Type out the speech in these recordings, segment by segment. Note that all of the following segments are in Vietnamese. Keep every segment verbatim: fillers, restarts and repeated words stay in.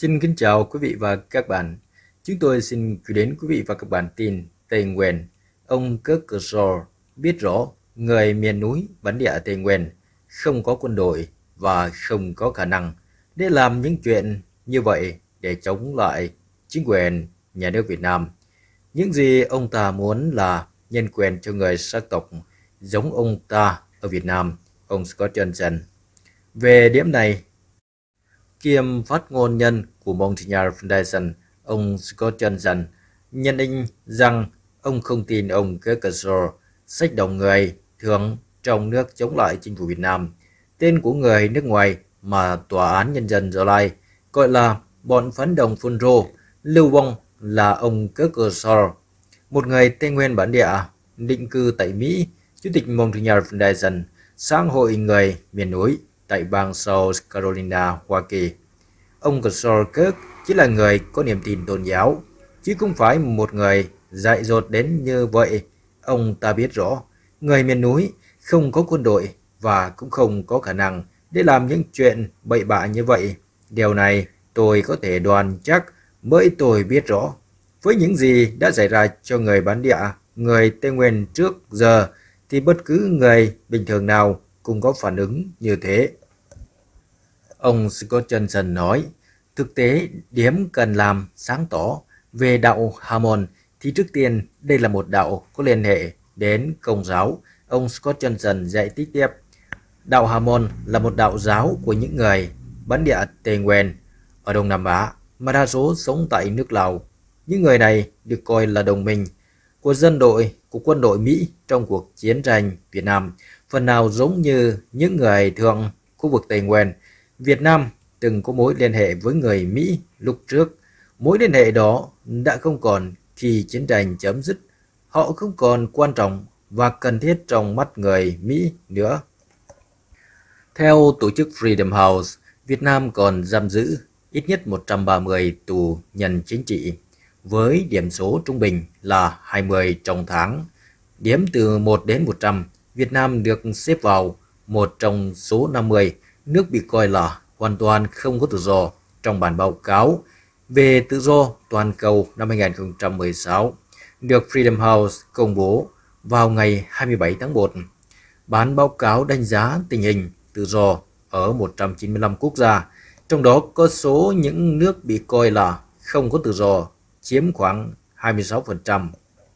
Xin kính chào quý vị và các bạn. Chúng tôi xin gửi đến quý vị và các bạn tin Tây Nguyên. Ông Kershaw biết rõ người miền núi bản địa Tây Nguyên không có quân đội và không có khả năng để làm những chuyện như vậy để chống lại chính quyền nhà nước Việt Nam. Những gì ông ta muốn là nhân quyền cho người sắc tộc giống ông ta ở Việt Nam, ông Scott Johnson. Về điểm này, kiêm phát ngôn nhân của Montagnard Foundation, ông Scott Johnson nhận định rằng ông không tin ông Kershaw sách động người thường trong nước chống lại chính phủ Việt Nam. Tên của người nước ngoài mà Tòa án Nhân dân Gia Lai gọi là bọn phản động phun rô lưu vong là ông Kershaw, một người Tây Nguyên bản địa định cư tại Mỹ, Chủ tịch Montagnard Foundation, Xã hội người miền núi tại bang South Carolina, Hoa Kỳ. Ông Kershaw chỉ là người có niềm tin tôn giáo, chứ không phải một người dại dột đến như vậy. Ông ta biết rõ, người miền núi không có quân đội và cũng không có khả năng để làm những chuyện bậy bạ như vậy. Điều này tôi có thể đoán chắc bởi tôi biết rõ với những gì đã xảy ra cho người bản địa, người Tây Nguyên trước giờ, thì bất cứ người bình thường nào cũng có phản ứng như thế. Ông Scott Johnson nói, thực tế điểm cần làm sáng tỏ về đạo Mormon thì trước tiên đây là một đạo có liên hệ đến Công giáo. Ông Scott Johnson giải thích tiếp, đạo Mormon là một đạo giáo của những người bản địa Tây Nguyên ở Đông Nam Á mà đa số sống tại nước Lào. Những người này được coi là đồng minh của dân đội của quân đội Mỹ trong cuộc chiến tranh Việt Nam, phần nào giống như những người thường khu vực Tây Nguyên. Việt Nam từng có mối liên hệ với người Mỹ lúc trước. Mối liên hệ đó đã không còn khi chiến tranh chấm dứt. Họ không còn quan trọng và cần thiết trong mắt người Mỹ nữa. Theo tổ chức Freedom House, Việt Nam còn giam giữ ít nhất một trăm ba mươi tù nhân chính trị, với điểm số trung bình là hai mươi trong tháng. Điểm từ một đến một trăm, Việt Nam được xếp vào một trong số năm mươi nước bị coi là hoàn toàn không có tự do trong bản báo cáo về tự do toàn cầu năm hai nghìn không trăm mười sáu, được Freedom House công bố vào ngày hai mươi bảy tháng một. Bản báo cáo đánh giá tình hình tự do ở một trăm chín mươi lăm quốc gia, trong đó có số những nước bị coi là không có tự do chiếm khoảng hai mươi sáu phần trăm.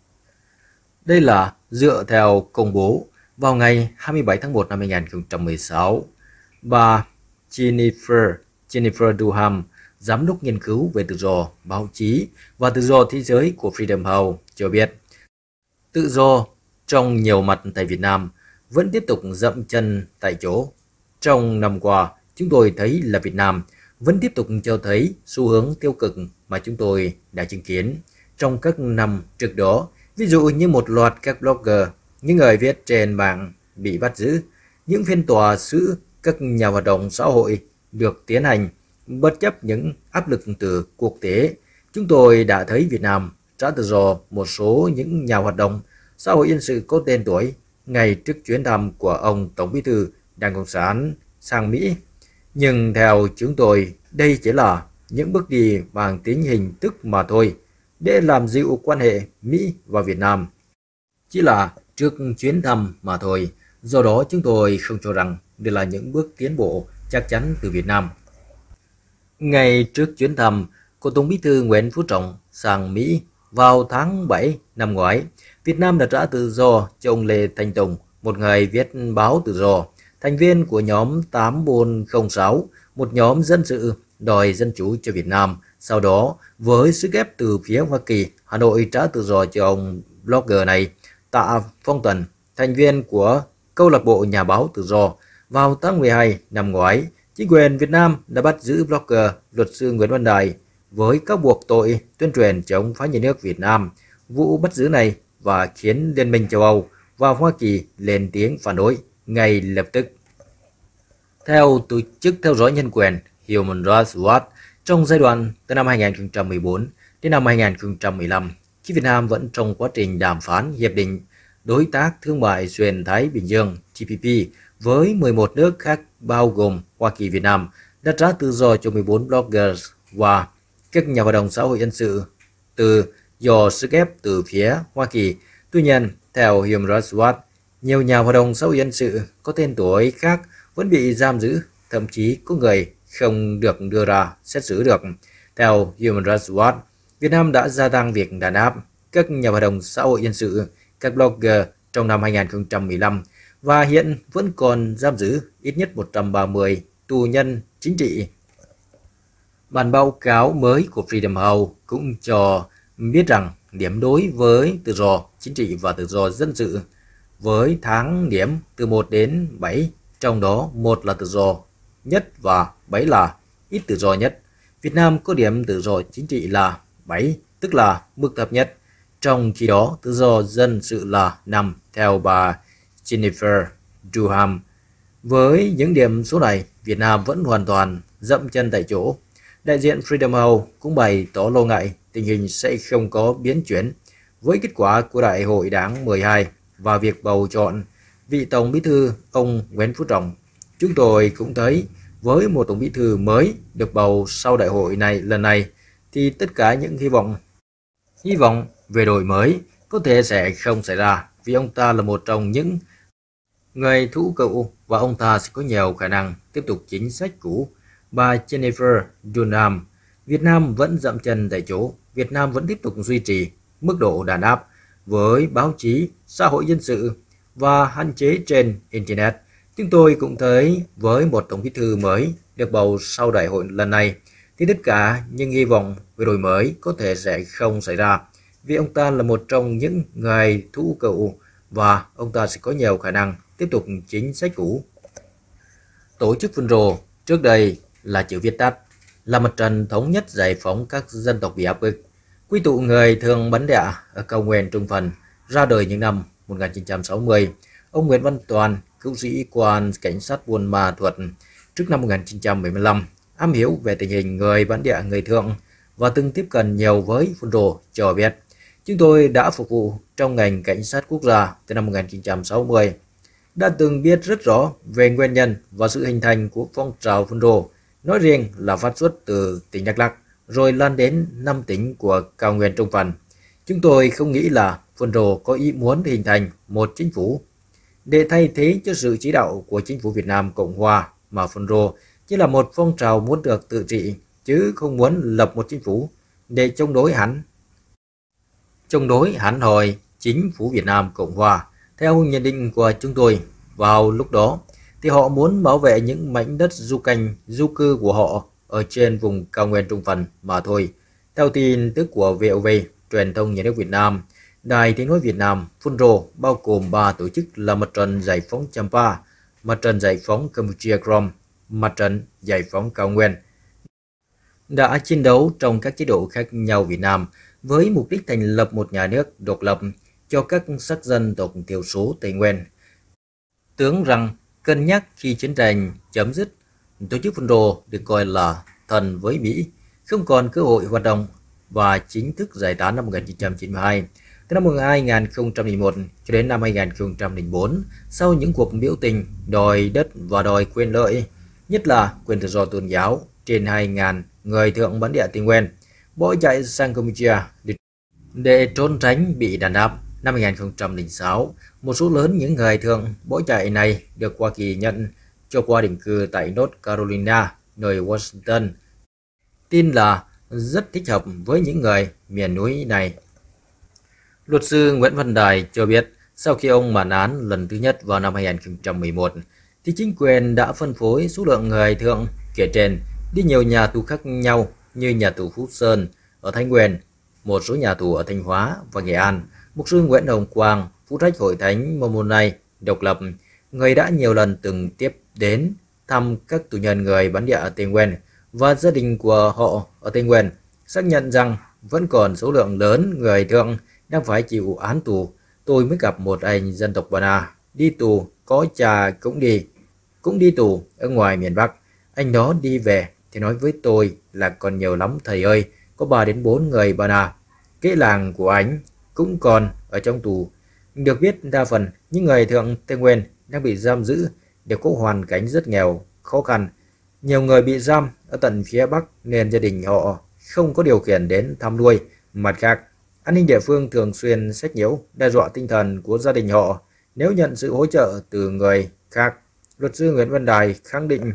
Đây là dựa theo công bố vào ngày hai mươi bảy tháng một năm hai nghìn không trăm mười sáu. Bà Jennifer, Jennifer Duham, giám đốc nghiên cứu về tự do báo chí và tự do thế giới của Freedom House cho biết, tự do trong nhiều mặt tại Việt Nam vẫn tiếp tục dậm chân tại chỗ. Trong năm qua, chúng tôi thấy là Việt Nam vẫn tiếp tục cho thấy xu hướng tiêu cực mà chúng tôi đã chứng kiến trong các năm trước đó. Ví dụ như một loạt các blogger, những người viết trên mạng bị bắt giữ, những phiên tòa xử các nhà hoạt động xã hội được tiến hành bất chấp những áp lực từ quốc tế. Chúng tôi đã thấy Việt Nam trả tự do một số những nhà hoạt động xã hội dân sự có tên tuổi ngay trước chuyến thăm của ông Tổng Bí thư Đảng Cộng sản sang Mỹ. Nhưng theo chúng tôi, đây chỉ là những bước đi mang tính hình thức mà thôi, để làm dịu quan hệ Mỹ và Việt Nam. Chỉ là trước chuyến thăm mà thôi, do đó chúng tôi không cho rằng đây là những bước tiến bộ chắc chắn từ Việt Nam. Ngay trước chuyến thăm của Tổng Bí thư Nguyễn Phú Trọng sang Mỹ vào tháng bảy năm ngoái, Việt Nam đã trả tự do cho ông Lê Thanh Tùng, một người viết báo tự do, thành viên của nhóm tám bốn không sáu, một nhóm dân sự đòi dân chủ cho Việt Nam. Sau đó, với sức ép từ phía Hoa Kỳ, Hà Nội trả tự do cho ông blogger này, Tạ Phong Tần, thành viên của Câu lạc bộ Nhà báo Tự do. Vào tháng mười hai năm ngoái, chính quyền Việt Nam đã bắt giữ blogger luật sư Nguyễn Văn Đài với các buộc tội tuyên truyền chống phá nhà nước Việt Nam. Vụ bắt giữ này và khiến Liên minh châu Âu và Hoa Kỳ lên tiếng phản đối ngay lập tức. Theo tổ chức theo dõi nhân quyền Human Rights Watch, trong giai đoạn từ năm hai nghìn không trăm mười bốn đến năm hai nghìn không trăm mười lăm, khi Việt Nam vẫn trong quá trình đàm phán hiệp định đối tác thương mại xuyên Thái Bình Dương T P P với mười một nước khác bao gồm Hoa Kỳ, Việt Nam đã trả tự do cho mười bốn bloggers và các nhà hoạt động xã hội dân sự từ do sức ép từ phía Hoa Kỳ. Tuy nhiên, theo Human Rights Watch, nhiều nhà hoạt động xã hội dân sự có tên tuổi khác vẫn bị giam giữ, thậm chí có người không được đưa ra xét xử được. Theo Human Rights Watch, Việt Nam đã gia tăng việc đàn áp các nhà hoạt động xã hội dân sự, các blogger trong năm hai nghìn không trăm mười lăm và hiện vẫn còn giam giữ ít nhất một trăm ba mươi tù nhân chính trị. Bản báo cáo mới của Freedom House cũng cho biết rằng điểm đối với tự do chính trị và tự do dân sự với tháng điểm từ một đến bảy, trong đó một là tự do nhất và bảy là ít tự do nhất. Việt Nam có điểm tự do chính trị là bảy, tức là mức thấp nhất. Trong khi đó, tự do dân sự là năm, theo bà Jennifer Duham. Với những điểm số này, Việt Nam vẫn hoàn toàn dậm chân tại chỗ. Đại diện Freedom House cũng bày tỏ lo ngại tình hình sẽ không có biến chuyển với kết quả của Đại hội Đảng mười hai và việc bầu chọn vị Tổng Bí thư ông Nguyễn Phú Trọng. Chúng tôi cũng thấy với một Tổng Bí thư mới được bầu sau đại hội này lần này thì tất cả những hy vọng hy vọng về đổi mới có thể sẽ không xảy ra, vì ông ta là một trong những người thủ cựu và ông ta sẽ có nhiều khả năng tiếp tục chính sách cũ. Bà Jennifer Dunham, Việt Nam vẫn dậm chân tại chỗ. Việt Nam vẫn tiếp tục duy trì mức độ đàn áp với báo chí, xã hội dân sự và hạn chế trên Internet. Chúng tôi cũng thấy với một Tổng Bí thư mới được bầu sau đại hội lần này thì tất cả những hy vọng về đổi mới có thể sẽ không xảy ra, vì ông ta là một trong những người thủ cựu và ông ta sẽ có nhiều khả năng tiếp tục chính sách cũ. Tổ chức phun rô trước đây là chữ viết tắt là Mặt trận Thống nhất Giải phóng các dân tộc bị áp bức, quy tụ người thường bắn đẻ ở cao nguyên Trung Phần, ra đời những năm một nghìn chín trăm sáu mươi. Ông Nguyễn Văn Toàn, cựu sĩ quan cảnh sát Buôn Ma Thuột trước năm một nghìn chín trăm bảy mươi lăm, am hiểu về tình hình người bản địa người Thượng và từng tiếp cận nhiều với phun rô, cho biết: chúng tôi đã phục vụ trong ngành cảnh sát quốc gia từ năm một nghìn chín trăm sáu mươi, đã từng biết rất rõ về nguyên nhân và sự hình thành của phong trào phun rô, nói riêng là phát xuất từ tỉnh Đắk Lắk rồi lan đến năm tỉnh của cao nguyên Trung Phần. Chúng tôi không nghĩ là phun rô có ý muốn hình thành một chính phủ để thay thế cho sự chỉ đạo của chính phủ Việt Nam Cộng Hòa, mà phun rô chỉ là một phong trào muốn được tự trị, chứ không muốn lập một chính phủ để chống đối hắn chống đối hẳn hồi chính phủ Việt Nam Cộng Hòa. Theo nhận định của chúng tôi, vào lúc đó thì họ muốn bảo vệ những mảnh đất du canh du cư của họ ở trên vùng cao nguyên Trung Phần mà thôi. Theo tin tức của vê o vê, truyền thông nhà nước Việt Nam, Đài Tiếng nói Việt Nam, phun rô bao gồm ba tổ chức là Mặt trận Giải phóng Champa, Mặt trận Giải phóng Campuchia Krom, Mặt trận Giải phóng Cao Nguyên, đã chiến đấu trong các chế độ khác nhau Việt Nam với mục đích thành lập một nhà nước độc lập cho các sắc dân tộc thiểu số Tây Nguyên. Tưởng rằng cân nhắc khi chiến tranh chấm dứt, tổ chức phun rô được coi là thần với Mỹ không còn cơ hội hoạt động và chính thức giải tán năm một nghìn chín trăm chín mươi hai. Từ năm hai nghìn không trăm lẻ một cho đến năm hai nghìn không trăm lẻ bốn, sau những cuộc biểu tình đòi đất và đòi quyền lợi, nhất là quyền tự do tôn giáo, trên hai nghìn người Thượng bản địa Tây Nguyên bỏ chạy sang Campuchia để trốn tránh bị đàn áp. Năm hai nghìn không trăm lẻ sáu, một số lớn những người Thượng bỏ chạy này được Hoa Kỳ nhận cho qua định cư tại North Carolina, nơi Washington tin là rất thích hợp với những người miền núi này. Luật sư Nguyễn Văn Đài cho biết sau khi ông bản án lần thứ nhất vào năm hai nghìn không trăm mười một thì chính quyền đã phân phối số lượng người Thượng kể trên đi nhiều nhà tù khác nhau như nhà tù Phú Sơn ở Thái Nguyên, một số nhà tù ở Thanh Hóa và Nghệ An. Mục sư Nguyễn Hồng Quang, phụ trách Hội Thánh Mormon độc lập, người đã nhiều lần từng tiếp đến thăm các tù nhân người bản địa ở Tây Nguyên và gia đình của họ ở Tây Nguyên, xác nhận rằng vẫn còn số lượng lớn người Thượng đang phải chịu án tù. Tôi mới gặp một anh dân tộc Ba Na đi tù, có cha cũng đi cũng đi tù ở ngoài miền Bắc. Anh đó đi về thì nói với tôi là còn nhiều lắm thầy ơi, có ba đến bốn người Ba Na. Cái làng của anh cũng còn ở trong tù. Được biết đa phần những người Thượng Tây Nguyên đang bị giam giữ đều có hoàn cảnh rất nghèo, khó khăn. Nhiều người bị giam ở tận phía Bắc nên gia đình họ không có điều kiện đến thăm nuôi. Mặt khác, an ninh địa phương thường xuyên sách nhiễu, đe dọa tinh thần của gia đình họ nếu nhận sự hỗ trợ từ người khác. Luật sư Nguyễn Văn Đài khẳng định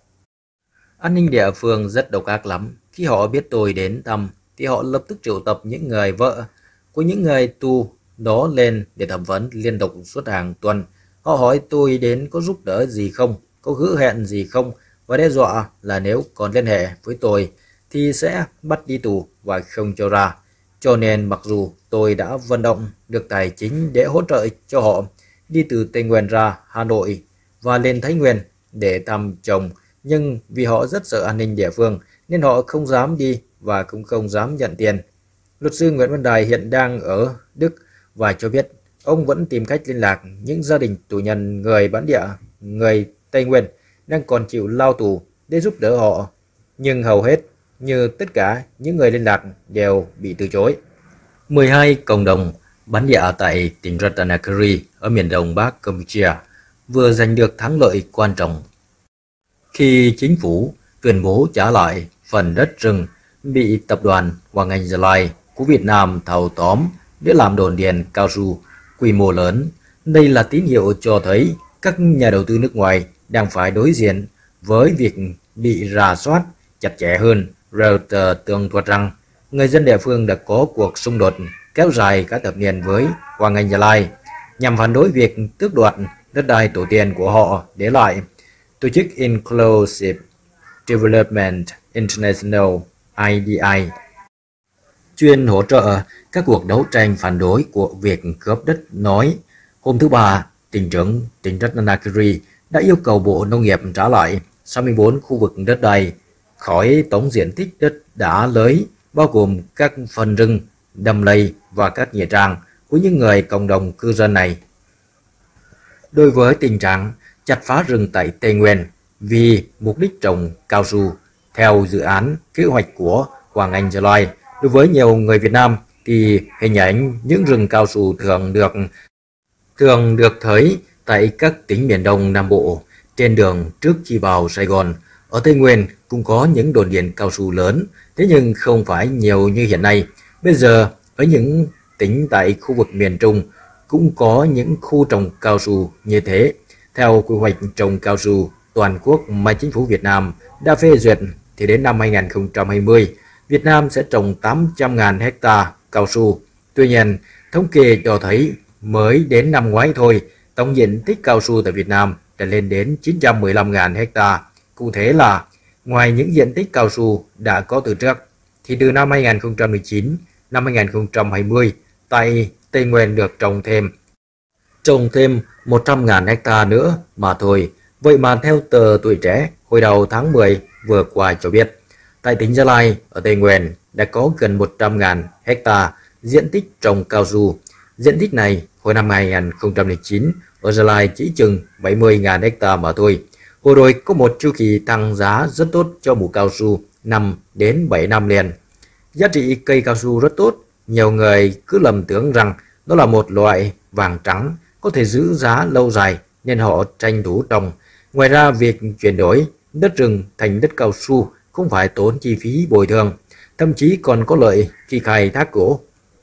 an ninh địa phương rất độc ác lắm. Khi họ biết tôi đến thăm thì họ lập tức triệu tập những người vợ của những người tù đó lên để thẩm vấn liên tục suốt hàng tuần. Họ hỏi tôi đến có giúp đỡ gì không, có hứa hẹn gì không, và đe dọa là nếu còn liên hệ với tôi thì sẽ bắt đi tù và không cho ra. Cho nên mặc dù tôi đã vận động được tài chính để hỗ trợ cho họ đi từ Tây Nguyên ra Hà Nội và lên Thái Nguyên để thăm chồng, nhưng vì họ rất sợ an ninh địa phương nên họ không dám đi và cũng không dám nhận tiền. Luật sư Nguyễn Văn Đài hiện đang ở Đức và cho biết ông vẫn tìm cách liên lạc những gia đình tù nhân người bản địa, người Tây Nguyên đang còn chịu lao tù để giúp đỡ họ. Nhưng hầu hết, như tất cả những người liên lạc đều bị từ chối. mười hai cộng đồng bản địa tại tỉnh Ratanakiri ở miền đông Bắc Campuchia vừa giành được thắng lợi quan trọng khi chính phủ tuyên bố trả lại phần đất rừng bị tập đoàn Hoàng Anh Gia Lai của Việt Nam thâu tóm để làm đồn điền cao su quy mô lớn. Đây là tín hiệu cho thấy các nhà đầu tư nước ngoài đang phải đối diện với việc bị rà soát chặt chẽ hơn. Reuters tường thuật rằng người dân địa phương đã có cuộc xung đột kéo dài cả thập niên với Hoàng Anh Gia Lai nhằm phản đối việc tước đoạt đất đai tổ tiên của họ để lại. Tổ chức Inclusive Development International I D I chuyên hỗ trợ các cuộc đấu tranh phản đối của việc cướp đất nói hôm thứ Ba, tỉnh trưởng tỉnh Ratanakiri đã yêu cầu Bộ Nông nghiệp trả lại sáu mươi tư khu vực đất đai khỏi tổng diện tích đất đã lấy, bao gồm các phần rừng, đầm lầy và các nghĩa trang của những người cộng đồng cư dân này. Đối với tình trạng chặt phá rừng tại Tây Nguyên vì mục đích trồng cao su theo dự án kế hoạch của Hoàng Anh Gia Lai, đối với nhiều người Việt Nam thì hình ảnh những rừng cao su thường được thường được thấy tại các tỉnh miền Đông Nam Bộ trên đường trước khi vào Sài Gòn. Ở Tây Nguyên cũng có những đồn điền cao su lớn, thế nhưng không phải nhiều như hiện nay. Bây giờ ở những tỉnh tại khu vực miền Trung cũng có những khu trồng cao su như thế. Theo quy hoạch trồng cao su toàn quốc mà chính phủ Việt Nam đã phê duyệt thì đến năm hai nghìn không trăm hai mươi, Việt Nam sẽ trồng tám trăm nghìn hecta cao su. Tuy nhiên, thống kê cho thấy mới đến năm ngoái thôi, tổng diện tích cao su tại Việt Nam đã lên đến chín trăm mười lăm nghìn hecta. Cụ thể là, ngoài những diện tích cao su đã có từ trước, thì từ năm hai nghìn không trăm mười chín, năm hai nghìn không trăm hai mươi, tại Tây Nguyên được trồng thêm trồng thêm một trăm nghìn hecta nữa mà thôi. Vậy mà theo tờ Tuổi Trẻ hồi đầu tháng mười vừa qua cho biết, tại tỉnh Gia Lai ở Tây Nguyên đã có gần một trăm nghìn hecta diện tích trồng cao su. Diện tích này hồi năm hai nghìn không trăm lẻ chín ở Gia Lai chỉ chừng bảy mươi nghìn hecta mà thôi. Hồi rồi có một chu kỳ tăng giá rất tốt cho mủ cao su năm đến bảy năm liền. Giá trị cây cao su rất tốt, nhiều người cứ lầm tưởng rằng đó là một loại vàng trắng có thể giữ giá lâu dài nên họ tranh thủ trồng. Ngoài ra, việc chuyển đổi đất rừng thành đất cao su không phải tốn chi phí bồi thường, thậm chí còn có lợi khi khai thác gỗ.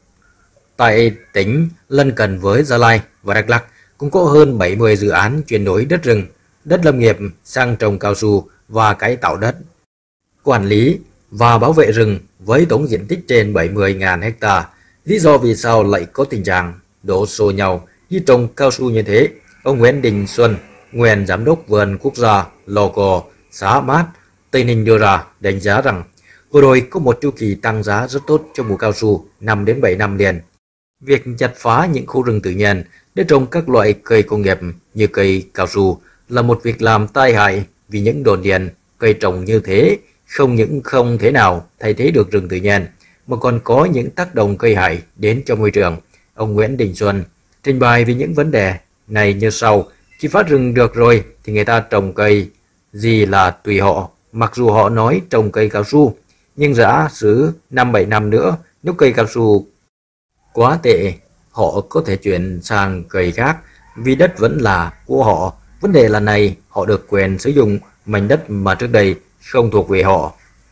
Tại tỉnh lân cận với Gia Lai và Đắk Lắk cũng có hơn bảy mươi dự án chuyển đổi đất rừng, đất lâm nghiệp sang trồng cao su và cải tạo đất, quản lý và bảo vệ rừng với tổng diện tích trên bảy mươi nghìn hecta. Lý do vì sao lại có tình trạng đổ xô nhau như trồng cao su như thế, ông Nguyễn Đình Xuân, nguyên giám đốc vườn quốc gia Lò Cò, xã Mát, Tây Ninh đưa ra đánh giá rằng vừa rồi có một chu kỳ tăng giá rất tốt cho mủ cao su năm đến bảy năm liền. Việc chặt phá những khu rừng tự nhiên để trồng các loại cây công nghiệp như cây cao su là một việc làm tai hại, vì những đồn điền cây trồng như thế không những không thể nào thay thế được rừng tự nhiên mà còn có những tác động gây hại đến cho môi trường. Ông Nguyễn Đình Xuân trình bày về những vấn đề này như sau: khi phá rừng được rồi thì người ta trồng cây gì là tùy họ, mặc dù họ nói trồng cây cao su, nhưng giả sử năm bảy năm nữa nếu cây cao su quá tệ, họ có thể chuyển sang cây khác vì đất vẫn là của họ. Vấn đề là này, họ được quyền sử dụng mảnh đất mà trước đây không thuộc về họ.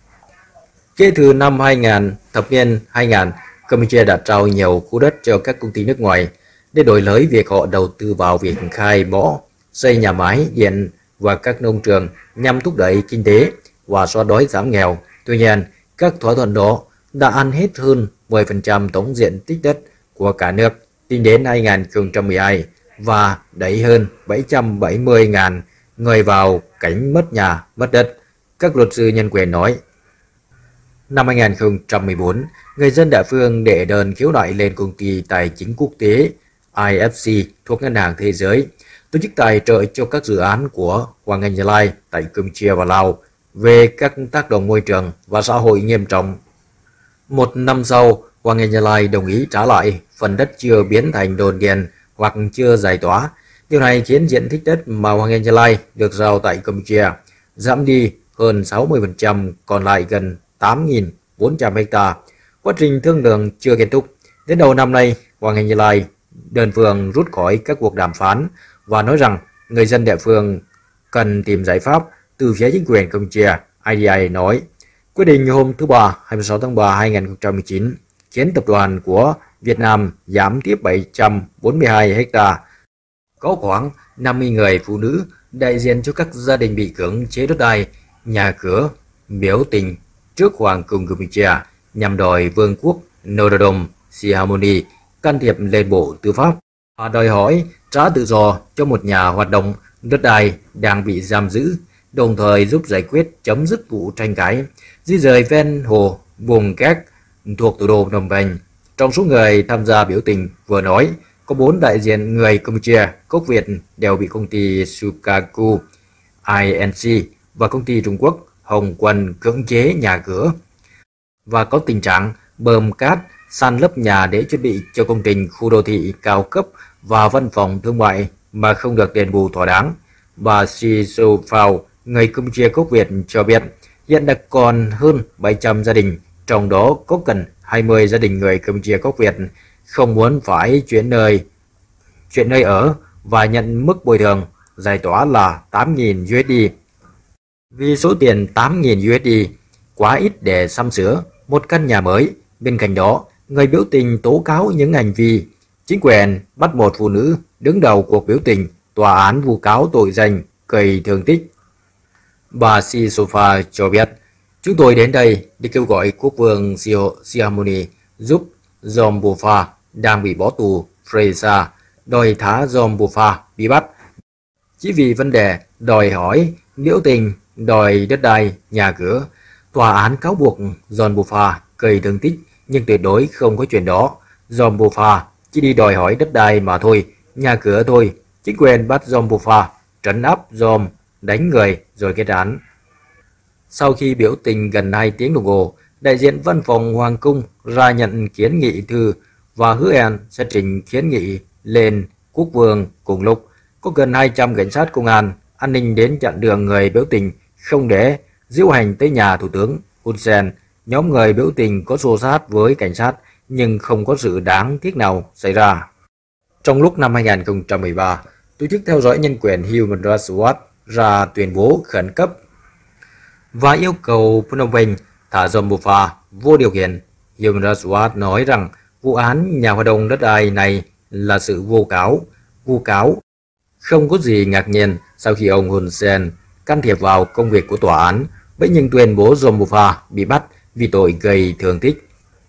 Kể từ năm hai nghìn, thập niên hai nghìn, Campuchia đã trao nhiều khu đất cho các công ty nước ngoài để đổi lấy việc họ đầu tư vào việc khai mỏ, xây nhà máy điện và các nông trường nhằm thúc đẩy kinh tế và xóa đói giảm nghèo. Tuy nhiên, các thỏa thuận đó đã ăn hết hơn mười phần trăm tổng diện tích đất của cả nước tính đến hai nghìn không trăm mười hai và đẩy hơn bảy trăm bảy mươi nghìn người vào cảnh mất nhà, mất đất, các luật sư nhân quyền nói. Năm hai nghìn không trăm mười bốn, người dân địa phương đệ đơn khiếu nại lên công ty tài chính quốc tế I F C thuộc Ngân hàng Thế giới, tổ chức tài trợ cho các dự án của Hoàng Anh Gia Lai tại Campuchia và Lào về các tác động môi trường và xã hội nghiêm trọng. Một năm sau, Hoàng Anh Gia Lai đồng ý trả lại phần đất chưa biến thành đồn điền hoặc chưa giải tỏa. Điều này khiến diện tích đất mà Hoàng Anh Gia Lai được giao tại Campuchia giảm đi hơn sáu mươi phần trăm, còn lại gần tám nghìn bốn trăm ha. Quá trình thương lượng chưa kết thúc. Đến đầu năm nay, Hoàng Anh Gia Lai đơn phương rút khỏi các cuộc đàm phán và nói rằng người dân địa phương cần tìm giải pháp từ phía chính quyền Campuchia. I D I nói quyết định hôm thứ Ba hai mươi sáu tháng ba hai nghìn không trăm mười chín khiến tập đoàn của Việt Nam giảm tiếp bảy trăm bốn mươi hai ha. Có khoảng năm mươi người phụ nữ đại diện cho các gia đình bị cưỡng chế đất đai, nhà cửa biểu tình trước Hoàng cung Campuchia nhằm đòi Vương quốc Norodom Sihamoni can thiệp lên Bộ Tư pháp và đòi hỏi trả tự do cho một nhà hoạt động đất đai đang bị giam giữ, đồng thời giúp giải quyết chấm dứt vụ tranh cãi di rời ven hồ vùng Kép thuộc thủ đô Phnom Penh. Trong số người tham gia biểu tình vừa nói, có bốn đại diện người Campuchia gốc Việt đều bị công ty Sukaku I N C và công ty Trung Quốc Hồng Quân cưỡng chế nhà cửa và có tình trạng bơm cát san lấp nhà để chuẩn bị cho công trình khu đô thị cao cấp và văn phòng thương mại mà không được đền bù thỏa đáng. Bà Si So Phao, người Campuchia gốc Việt cho biết hiện đã còn hơn bảy trăm gia đình, trong đó có gần hai mươi gia đình người Campuchia gốc Việt không muốn phải chuyển nơi chuyển nơi ở và nhận mức bồi thường giải tỏa là tám nghìn u ét đê. Vì số tiền tám nghìn u ét đê quá ít để sắm sửa một căn nhà mới. Bên cạnh đó, người biểu tình tố cáo những hành vi chính quyền bắt một phụ nữ đứng đầu cuộc biểu tình, tòa án vu cáo tội danh gây thương tích. Bà Si Sofa cho biết, chúng tôi đến đây để kêu gọi quốc vương Sihamoni giúp Jom Bufa đang bị bỏ tù Fresa đòi thả Jom Bufa bị bắt chỉ vì vấn đề đòi hỏi biểu tình đòi đất đai, nhà cửa. Tòa án cáo buộc Jom Bufa gây thương tích nhưng tuyệt đối không có chuyện đó. Jom Bufa chỉ đi đòi hỏi đất đai mà thôi, nhà cửa thôi. Chính quyền bắt Jom Bufa, trấn áp Jom, đánh người rồi kết án. Sau khi biểu tình gần hai tiếng đồng hồ, đại diện văn phòng Hoàng cung ra nhận kiến nghị thư và hứa hẹn sẽ trình kiến nghị lên quốc vương. Cùng lúc, có gần hai trăm cảnh sát công an an ninh đến chặn đường người biểu tình không để diễu hành tới nhà Thủ tướng Hun Sen. Nhóm người biểu tình có xô xát với cảnh sát nhưng không có sự đáng tiếc nào xảy ra. Trong lúc năm hai nghìn không trăm mười ba, tổ chức theo dõi nhân quyền Human Rights Watch ra tuyên bố khẩn cấp và yêu cầu Phnom Penh thả Jom Bufa vô điều kiện. Human Rights Watch nói rằng vụ án nhà hoạt động đất đai này là sự vô cáo, vu cáo. Không có gì ngạc nhiên sau khi ông Hun Sen can thiệp vào công việc của tòa án, vậy nhưng tuyên bố Jom Bufa bị bắt vì tội gây thương tích.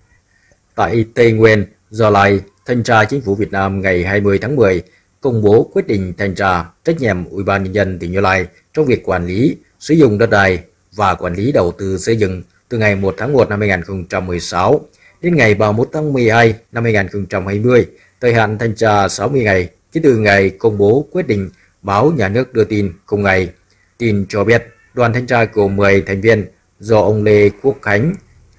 Tại Tây Nguyên, Gia Lai, Thanh tra Chính phủ Việt Nam ngày hai mươi tháng mười công bố quyết định thanh tra trách nhiệm Ủy ban Nhân dân tỉnh Gia Lai trong việc quản lý, sử dụng đất đai và quản lý đầu tư xây dựng từ ngày một tháng một năm hai nghìn không trăm mười sáu đến ngày ba mươi mốt tháng mười hai năm hai nghìn không trăm hai mươi, thời hạn thanh tra sáu mươi ngày kể từ ngày công bố quyết định, báo Nhà nước đưa tin cùng ngày. Tin cho biết đoàn thanh tra gồm mười thành viên do ông Lê Quốc Khánh,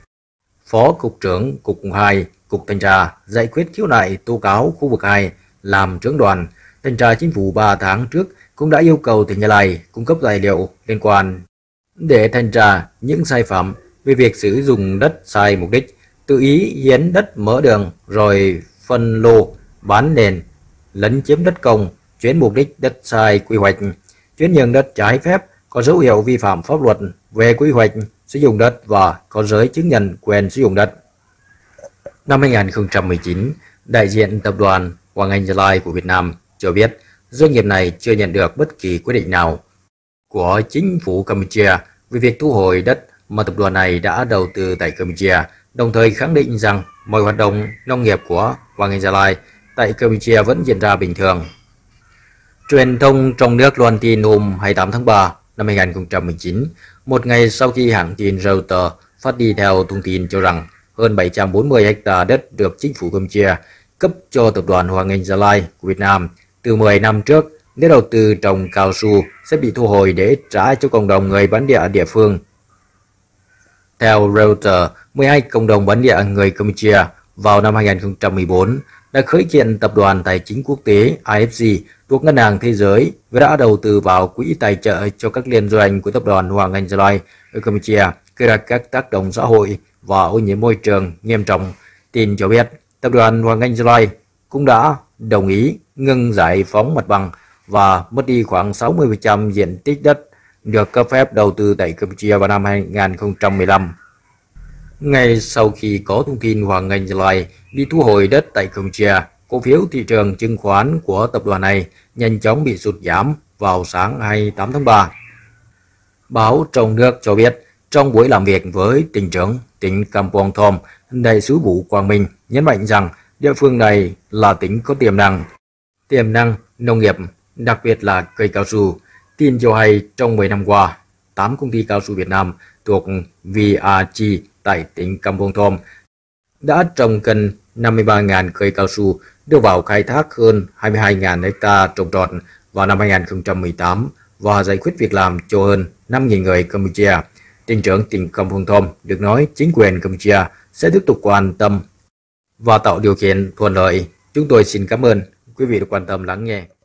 Phó Cục trưởng Cục hai, Cục Thanh tra giải quyết khiếu nại tố cáo khu vực hai làm trưởng đoàn. Thanh tra Chính phủ ba tháng trước cũng đã yêu cầu tỉnh Gia Lai cung cấp tài liệu liên quan để thanh tra những sai phạm về việc sử dụng đất sai mục đích, tự ý hiến đất mở đường rồi phân lô bán nền, lấn chiếm đất công, chuyển mục đích đất sai quy hoạch, chuyển nhượng đất trái phép có dấu hiệu vi phạm pháp luật về quy hoạch sử dụng đất và có giấy chứng nhận quyền sử dụng đất. Năm hai nghìn không trăm mười chín, đại diện tập đoàn Hoàng Anh Gia Lai của Việt Nam cho biết doanh nghiệp này chưa nhận được bất kỳ quyết định nào của chính phủ Campuchia về việc thu hồi đất mà tập đoàn này đã đầu tư tại Campuchia, đồng thời khẳng định rằng mọi hoạt động nông nghiệp của Hoàng Anh Gia Lai tại Campuchia vẫn diễn ra bình thường. Truyền thông trong nước loan tin hôm hai mươi tám tháng ba năm hai nghìn không trăm mười chín, một ngày sau khi hãng tin Reuters phát đi theo thông tin cho rằng hơn bảy trăm bốn mươi ha đất được chính phủ Campuchia cấp cho tập đoàn Hoàng Anh Gia Lai của Việt Nam từ mười năm trước để đầu tư trồng cao su sẽ bị thu hồi để trả cho cộng đồng người bản địa địa phương. Theo Reuters, mười hai cộng đồng bản địa người Campuchia vào năm hai nghìn không trăm mười bốn đã khởi kiện tập đoàn tài chính quốc tế I F C thuộc Ngân hàng Thế giới và đã đầu tư vào quỹ tài trợ cho các liên doanh của tập đoàn Hoàng Anh Gia Lai ở Campuchia gây ra các tác động xã hội và ô nhiễm môi trường nghiêm trọng. Tin cho biết, tập đoàn Hoàng Anh Gia Lai cũng đã đồng ý ngừng giải phóng mặt bằng và mất đi khoảng sáu mươi phần trăm diện tích đất được cấp phép đầu tư tại Campuchia vào năm hai nghìn không trăm mười lăm. Ngay sau khi có thông tin Hoàng Anh Gia Lai bị thu hồi đất tại Campuchia, cổ phiếu thị trường chứng khoán của tập đoàn này nhanh chóng bị sụt giảm vào sáng hai mươi tám tháng ba. Báo trong nước cho biết, trong buổi làm việc với tỉnh trưởng tỉnh Kampong Thom, đại sứ Vũ Quang Minh nhấn mạnh rằng địa phương này là tỉnh có tiềm năng, tiềm năng nông nghiệp, đặc biệt là cây cao su. Tin cho hay trong mười năm qua, tám công ty cao su Việt Nam thuộc vê a giê tại tỉnh Kampong Thom đã trồng gần năm mươi ba nghìn cây cao su, đưa vào khai thác hơn hai mươi hai nghìn ha trồng trọt vào năm hai nghìn không trăm mười tám và giải quyết việc làm cho hơn năm nghìn người Campuchia. Tỉnh trưởng tỉnh Kampong Thom được nói chính quyền Campuchia sẽ tiếp tục quan tâm và tạo điều kiện thuận lợi. Chúng tôi xin cảm ơn quý vị đã quan tâm lắng nghe.